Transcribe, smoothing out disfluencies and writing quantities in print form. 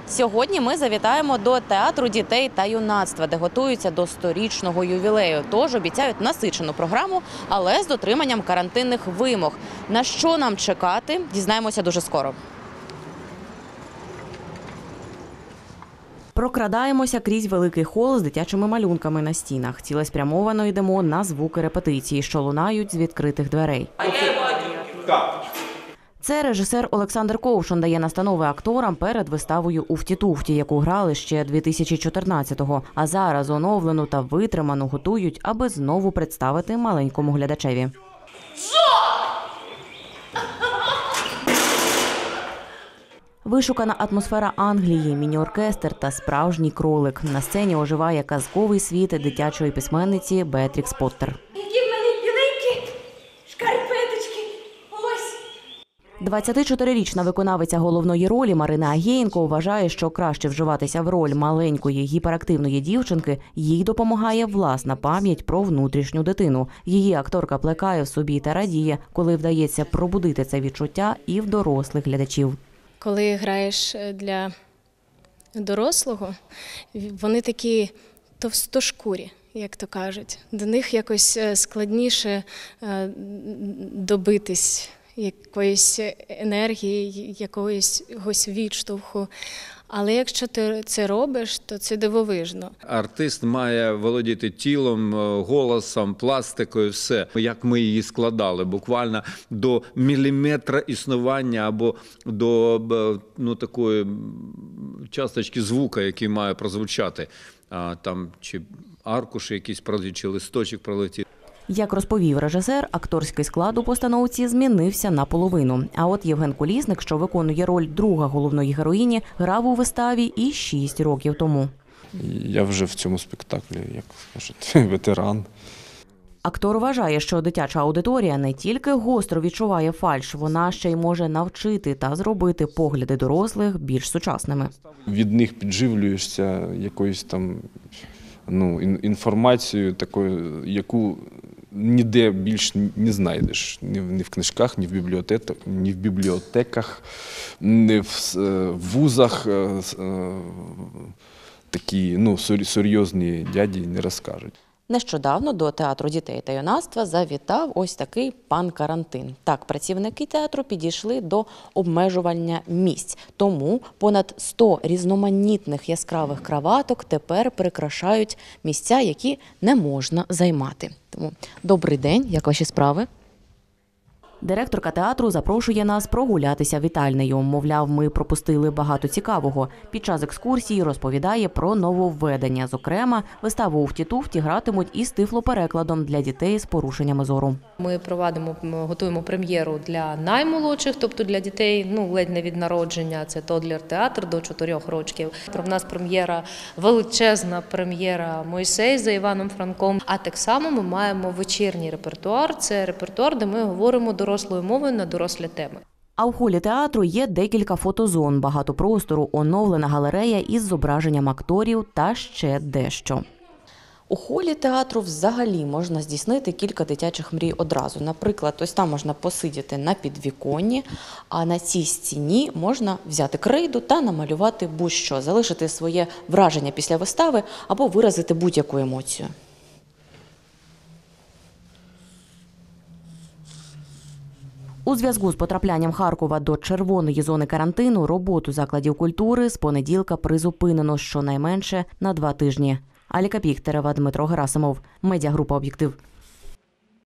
Сьогодні ми завітаємо до Театру дітей та юнацтва, де готуються до 100-річного ювілею. Тож обіцяють насичену програму, але з дотриманням карантинних вимог. На що нам чекати, дізнаємося дуже скоро. Прокрадаємося крізь великий хол з дитячими малюнками на стінах. Цілеспрямовано йдемо на звуки репетиції, що лунають з відкритих дверей. Це режисер Олександр Ковшун дає настанови акторам перед виставою «Уфті-туфті», яку грали ще 2014-го. А зараз оновлену та витриману готують, аби знову представити маленькому глядачеві. Вишукана атмосфера Англії, міні-оркестр та справжній кролик. На сцені оживає казковий світ дитячої письменниці Беатрікс Поттер. Які в мене біленькі шкарпеточки. Ось. 24-річна виконавиця головної ролі Марина Агєєнко вважає, що краще вживатися в роль маленької гіперактивної дівчинки їй допомагає власна пам'ять про внутрішню дитину. Її акторка плекає в собі та радіє, коли вдається пробудити це відчуття і в дорослих глядачів. Коли граєш для дорослого, вони такі товстошкурі, як то кажуть. До них якось складніше добитись якоїсь енергії, якогось відштовху. Але якщо ти це робиш, то це дивовижно. Артист має володіти тілом, голосом, пластикою, все. Як ми її складали, буквально до міліметра існування або до такої часточки звука, який має прозвучати. Там чи аркуш якийсь пролетів, чи листочок пролетів. Як розповів режисер, акторський склад у постановці змінився наполовину. А от Євген Колісник, що виконує роль друга головної героїні, грав у виставі і 6 років тому. Я вже в цьому спектаклі, як кажуть, ветеран. Актор вважає, що дитяча аудиторія не тільки гостро відчуває фальш, вона ще й може навчити та зробити погляди дорослих більш сучасними. Від них підживлюєшся якоюсь там інформацією, такою, яку ніде більш не знайдеш. Ні в книжках, ні в бібліотеках, ні в вузах такі серйозні дяді не розкажуть. Нещодавно до Театру дітей та юнацтва завітав ось такий пан карантин. Так, працівники театру підійшли до обмежування місць. Тому понад 100 різноманітних яскравих краваток тепер прикрашають місця, які не можна займати. Тому добрий день, як ваші справи? Директорка театру запрошує нас прогулятися вітальнею. Мовляв, ми пропустили багато цікавого. Під час екскурсії розповідає про нововведення. Зокрема, виставу «Уфті-туфті» гратимуть із тифлоперекладом для дітей з порушеннями зору. Ми готуємо прем'єру для наймолодших, тобто для дітей, ледь не від народження, це тодлер-театр до 4 років. В нас прем'єра, величезна прем'єра «Мойсей» за Іваном Франком. А так само ми маємо вечірній репертуар, це репертуар, де ми говоримо дорослою мовою на дорослі теми. А в холі театру є декілька фотозон, багато простору, оновлена галерея із зображенням акторів та ще дещо. У холі театру взагалі можна здійснити кілька дитячих мрій одразу. Наприклад, ось там можна посидіти на підвіконні, а на цій стіні можна взяти крейду та намалювати будь-що, залишити своє враження після вистави або виразити будь-яку емоцію. У зв'язку з потраплянням Харкова до червоної зони карантину роботу закладів культури з понеділка призупинено щонайменше на 2 тижні. Аліка Піхтерева, Дмитро Герасимов. Медіагрупа «Об'єктив».